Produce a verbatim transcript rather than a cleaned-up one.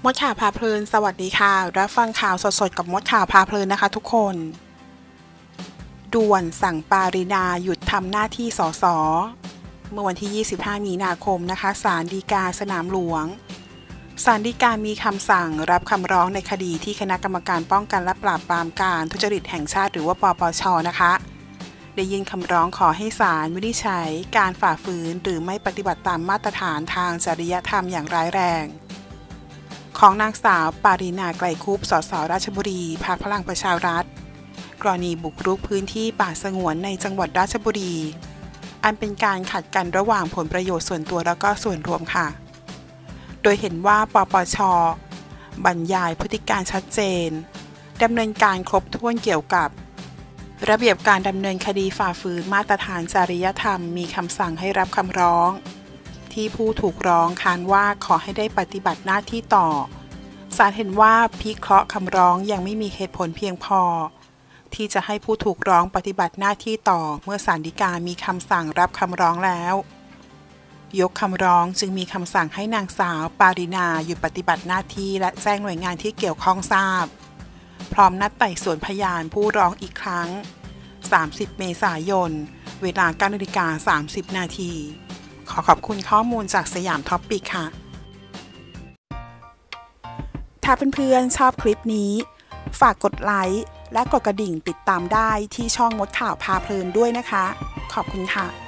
มดข่าวพาเพลินสวัสดีค่ะรับฟังข่าวสดๆกับมดข่าวพาเพลินนะคะทุกคนด่วนสั่งปารินาหยุดทำหน้าที่สสเมื่อวันที่ยี่สิบห้ามีนาคมนะคะศาลฎีกาสนามหลวงศาลฎีกามีคำสั่งรับคำร้องในคดีที่คณะกรรมการป้องกันและปราบปรามการทุจริตแห่งชาติหรือว่าปปช.นะคะได้ยื่นคำร้องขอให้ศาลวินิจฉัยการฝ่าฝืนหรือไม่ปฏิบัติตามมาตรฐานทางจริยธรรมอย่างร้ายแรงของนางสาวปารินาไกรคุป สส ราชบุรี พรรคพลังประชารัฐกรณีบุกรุกพื้นที่ป่าสงวนในจังหวัดราชบุรีอันเป็นการขัดกันระหว่างผลประโยชน์ส่วนตัวและก็ส่วนรวมค่ะโดยเห็นว่าปปช.บรรยายพฤติการชัดเจนดำเนินการครบถ้วนเกี่ยวกับระเบียบการดำเนินคดีฝ่าฝืนมาตรฐานจริยธรรมมีคำสั่งให้รับคำร้องที่ผู้ถูกร้องค้านว่าขอให้ได้ปฏิบัติหน้าที่ต่อศาลเห็นว่าพิเคราะห์คำร้องยังไม่มีเหตุผลเพียงพอที่จะให้ผู้ถูกร้องปฏิบัติหน้าที่ต่อเมื่อศาลฎีกามีคำสั่งรับคำร้องแล้วยกคำร้องจึงมีคำสั่งให้นางสาวปารินาหยุดปฏิบัติหน้าที่และแจ้งหน่วยงานที่เกี่ยวข้องทราบพร้อมนัดไต่สวนพยานผู้ร้องอีกครั้งสามสิบเมษายนเวลา เก้านาฬิกาสามสิบนาทีขอขอบคุณข้อมูลจากสยามท็อปปิกค่ะถ้าเพื่อนๆชอบคลิปนี้ฝากกดไลค์และกดกระดิ่งติดตามได้ที่ช่องมดข่าวพาเพลินด้วยนะคะขอบคุณค่ะ